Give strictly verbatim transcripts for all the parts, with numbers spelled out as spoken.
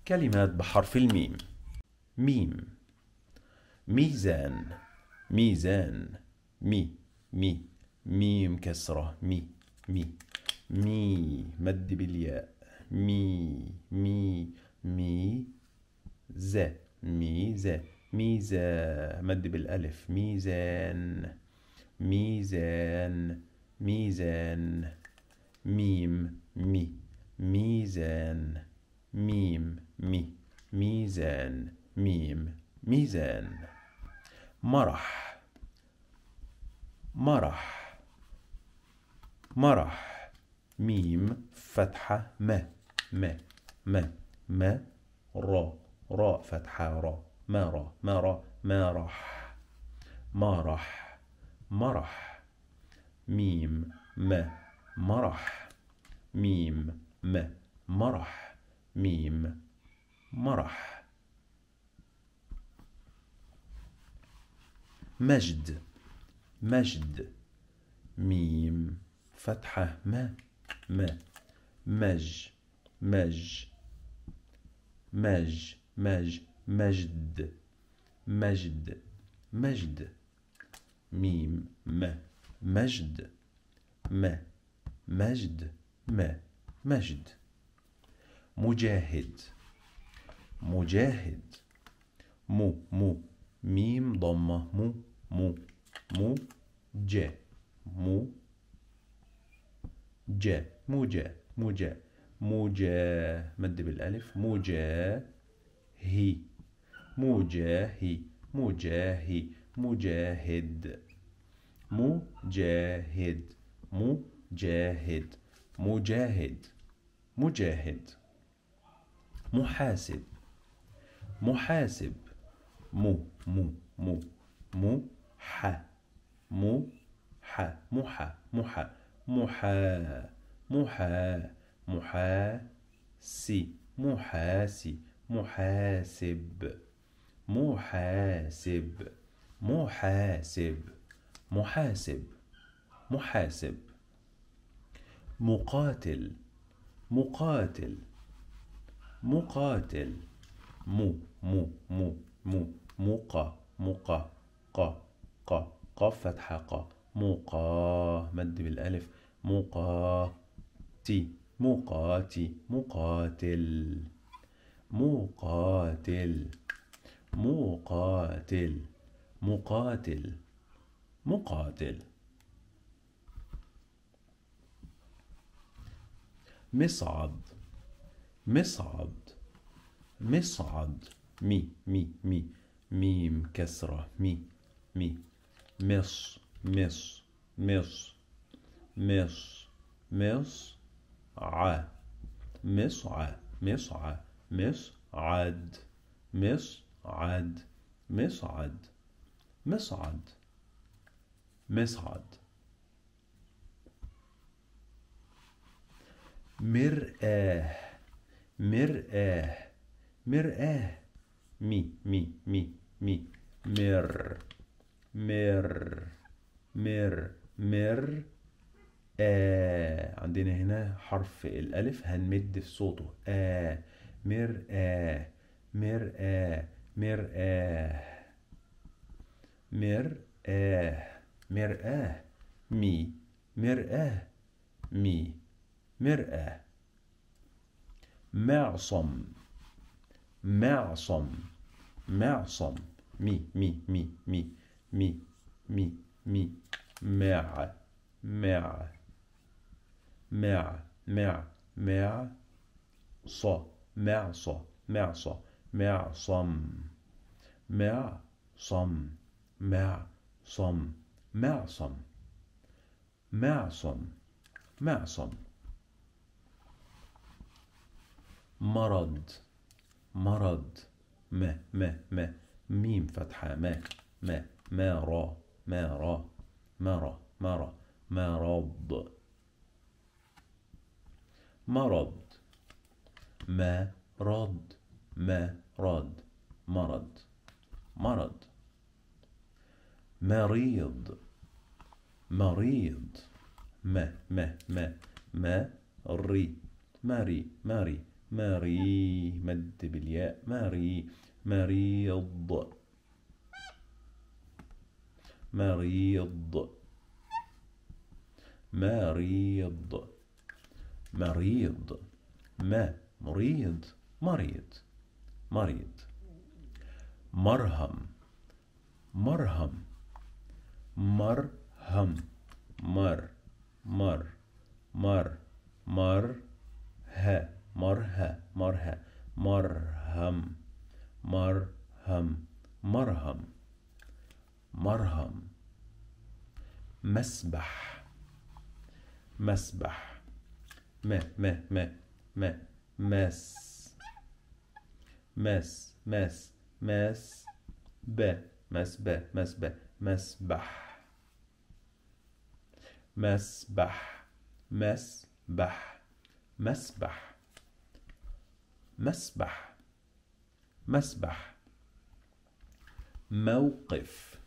كلمات بحرف الميم. ميم. ميزان. ميزان. مي مي ميم كسرة مي مي مي مد بالياء مي مي مي ز ميزة ميزة مد بالألف ميزان ميزان ميزان ميم مي ميزان ميم مي ميزان ميم ميزان. مرح. مرح. مرح. ميم فتحة م م م م را راء فتحة را مرة مرة مرح. مرح. مرح. ميم م مرح. ميم م مرح. ميم مرح. مجد. مجد. ميم فتحة م م مج مج مج مج مجد مجد مجد. ميم م مجد م مجد م مجد. مجاهد. مجاهد. مو مو ميم ضمة مو مو مو ج مو ج موجة موجة موجة مد بالألف موجة هي مجاهي مجاهي مجاهد مجاهد مجاهد مجاهد مجاهد. محاسب. محاسب. مو مو مو مو ح مو ح محا محا محا محا محاسي محاسي محاسب محاسب محاسب محاسب محاسب. مقاتل. مقاتل. مقاتل. مو مو مو مو مقا مقا قا قا قاف فتحة قا مقا مد بالألف مقاتي مقاتي مقاتل مقاتل مقاتل مقاتل مقاتل. مصعد. مصعد. مصعد. مي مي مي ميم كسرة مي مي مص مص مص مص مص ع مصع مصع مصعد مصعد مصعد مصعد مصعد. مرآة. مرآة. مرآة. مي مي مي مي مر مر مر مر آه عندنا هنا حرف الألف هنمد في صوته آه مرآة مرآة مرآة مرآة مرآة مي مرآة مي مرآة. معصم. معصم. معصم. مي مي مي مي مي مي مي مع مع مع مع مع ص معص معص معصم معصم معصم معصم معصم معصم. مرض. مرض. م م م ميم فتحة ما ما ما را ما را مرة مرة مرض. مرض. ما رد ما رد مرض مرض. مريض. مريض. ما ما ما ما ري ماري ماري ماري مد بالياء ماري مريض مريض مريض مريض ما مريض مريض مريض مرهم مرهم مرهم مر مر مر مر ها مرها مرها مرهم مرهم مرهم مرهم مسبح مسبح ما ما ما ما مس مس مس مس ب مس ب مس ب مسبح مسبح مسبح مسبح مسبح مسبح موقف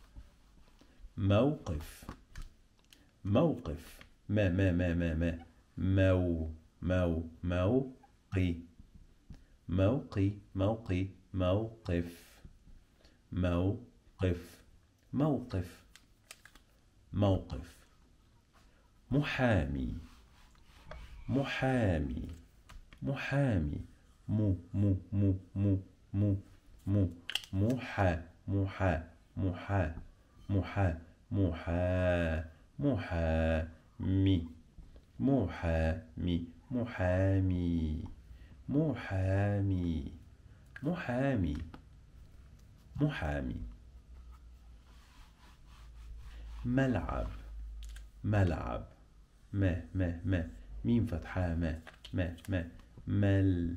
موقف موقف ما ما ما ما ما مو مو موقي موقي موقي موقف موقف موقف موقف محامي محامي محامي مو مو مو مو مو مو محا محا محا محا محا محامي محامي محامي محامي محامي محامي ملعب ملعب ما ما ما ميم فتحة ما ما ما مل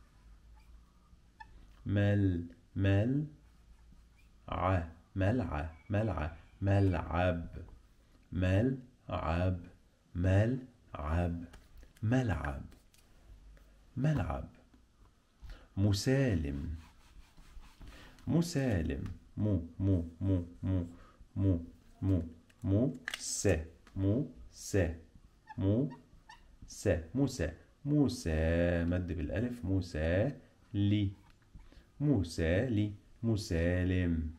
مل مل ع ملعب ملعب ملعب ملعب ملعب ملعب ملعب مسالم مسالم مو مو مو مو مو مو مو س مو س مو س موسى موسى مد بالألف موسى لي موسى لي مسالم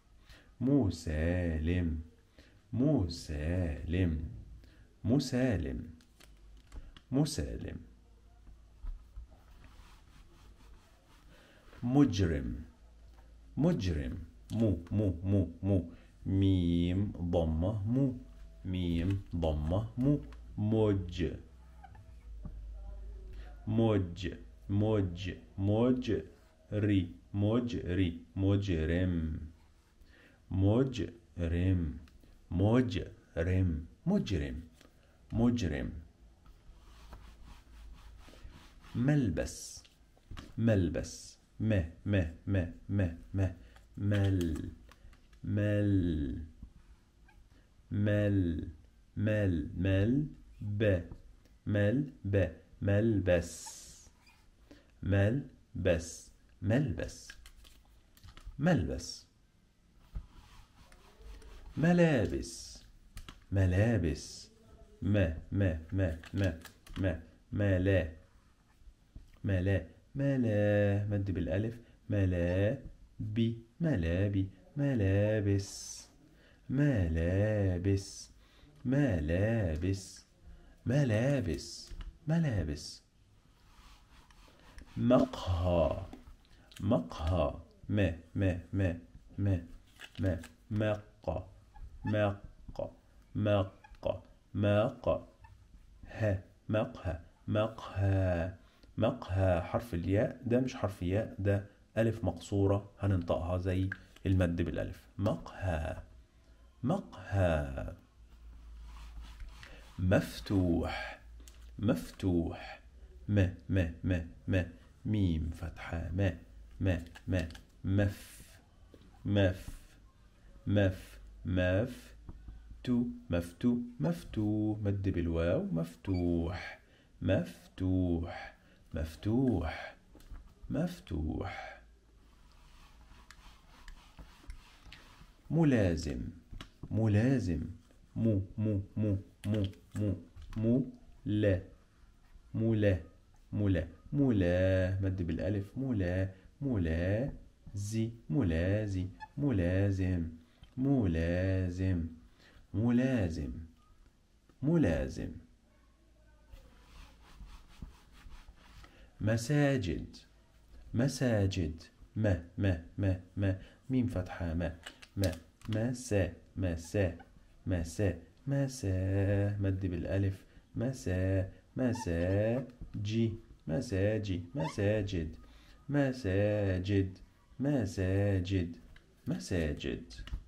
مسالم مسالم مسالم مسالم مجرم مجرم مو مو مو مو ميم ضمة مو ميم ضمة مو مج مج مج مجري مجري مجرم مجرم مجرم مجرم مجرم ملبس ملبس ما ما ما ما ما مل مل مل مل مل ب مل ب ملبس ملبس ملبس ملبس ملابس ملابس ما ما ما ما ما ملا ملا ملا مد بالألف ملا بي ملابي ملابس ملابس ملابس ملابس ملابس مقهى مقهى ما ما ما ما ما مق مق مق مق ها مقهى مقهى مقهى حرف الياء ده مش حرف ياء ده ألف مقصورة هننطقها زي المد بالألف مقهى مقهى مفتوح مفتوح ما ما ما ما ميم فتحة ما ما ما مف مف مف مف تو مفتو مفتو مد بالواو مفتوح مفتوح مفتوح مفتوح ملازم ملازم مو مو مو مو مو مو لا ملا ملا ملا مد بالألف ملا ملا زي ملازي ملازم ملازم ملازم ملازم مساجد مساجد ما ما ما ما ميم فتحة ما ما مسا مسا مسا مسا مد بالألف مسا مساجي مساجي مساجد مساجد مساجد مساجد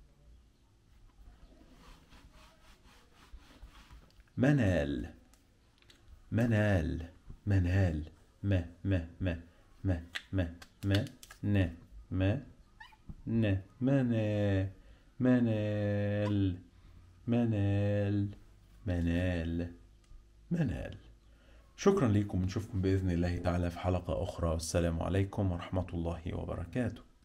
منال منال منال ما ما ما ما ما ما ن ما ن منا منال منال منال منال. شكرا لكم، نشوفكم بإذن الله تعالى في حلقة أخرى. والسلام عليكم ورحمة الله وبركاته.